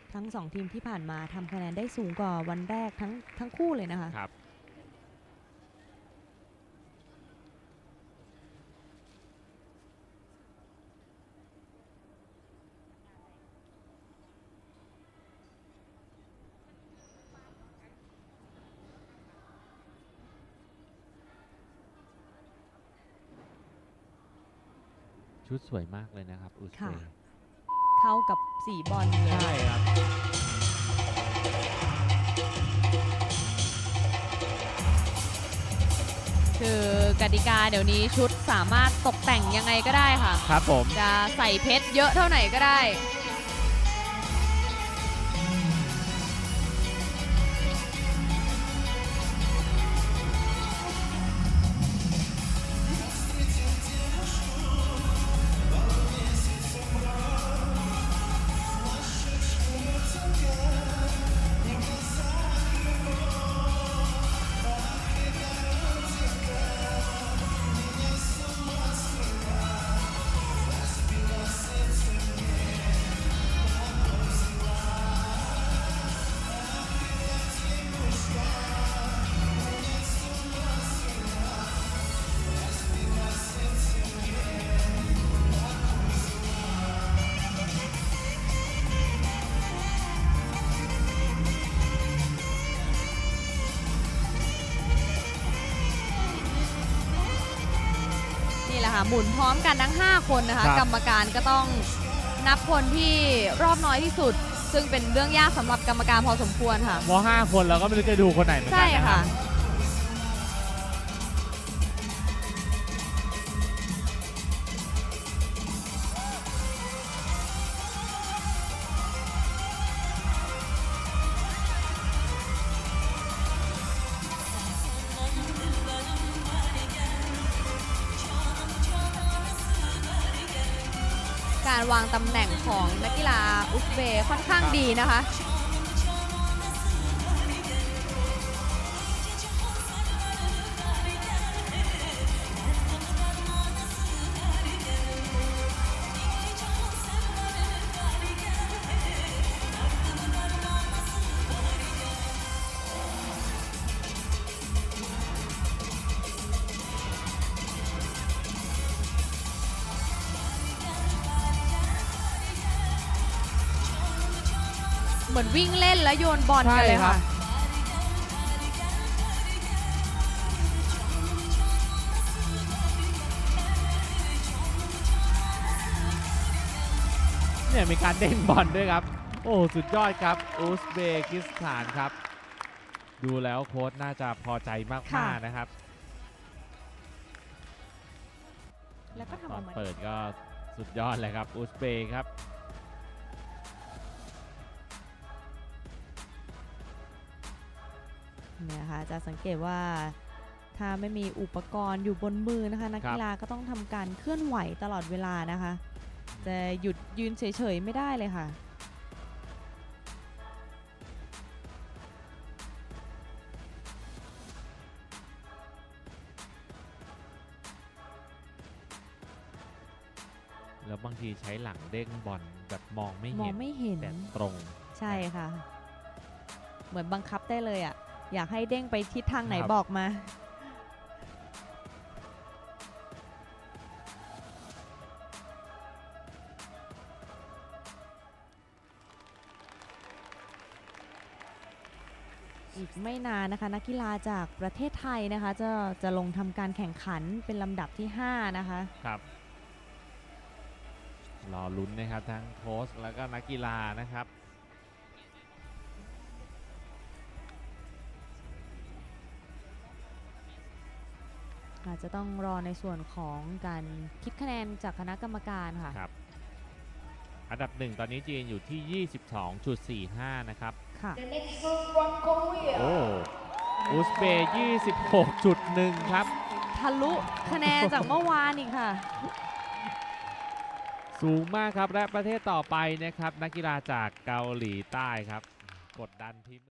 ทั้ง2ทีมที่ผ่านมาทำคะแนนได้สูงกว่าวันแรกทั้งคู่เลยนะคะครับชุดสวยมากเลยนะครับอุซเบย์เข้ากับสีบอลเลยใช่ครับคือกติกาเดี๋ยวนี้ชุดสามารถตกแต่งยังไงก็ได้ค่ะครับผมจะใส่เพชรเยอะเท่าไหร่ก็ได้หมุนพร้อมกันทั้ง5คนนะคะกรรมการก็ต้องนับคนที่รอบน้อยที่สุดซึ่งเป็นเรื่องยากสำหรับกรรมการพอสมควรค่ะเพราะ5 คนเราก็ไม่รู้จะดูคนไหนเหมือนกันนะครับการวางตำแหน่งของนักกีฬาอุซเบย์ค่อนข้างดีนะคะเหมือนวิ่งเล่นแล้วโยนบอลกันเลยค่ะเนี่ยมีการเด้งบอลด้วยครับโอ้สุดยอดครับอุซเบกิสถานครับดูแล้วโค้ชน่าจะพอใจมากๆนะครับแล้วก็ทำตอนเปิดก็สุดยอดเลยครับอุซเบย์ครับเนี่ยค่ะจะสังเกตว่าถ้าไม่มีอุปกรณ์อยู่บนมือนะคะนักกีฬาก็ต้องทำการเคลื่อนไหวตลอดเวลานะคะจะหยุดยืนเฉยๆไม่ได้เลยค่ะแล้วบางทีใช้หลังเด้งบอลแบบมองไม่เห็นแต่ตรงใช่ค่ะเหมือนบังคับได้เลยอ่ะอยากให้เด้งไปทิศทางไหนบอกมาอีกไม่นานนะคะนักกีฬาจากประเทศไทยนะคะจะลงทำการแข่งขันเป็นลำดับที่5นะคะครับรอลุ้นนะครับทั้งโค้ชแล้วก็นักกีฬานะครับอาจจะต้องรอในส่วนของการคิดคะแนนจากคณะกรรมการค่ะครับอันดับ1ตอนนี้จีนอยู่ที่ 22.45 นะครับค่ะโอ้อุซเบย์ 26.1 ครับทะลุคะแนนจากเมื่อวานอีกค่ะสูงมากครับและประเทศต่อไปนะครับนักกีฬาจากเกาหลีใต้ครับกดดันทีม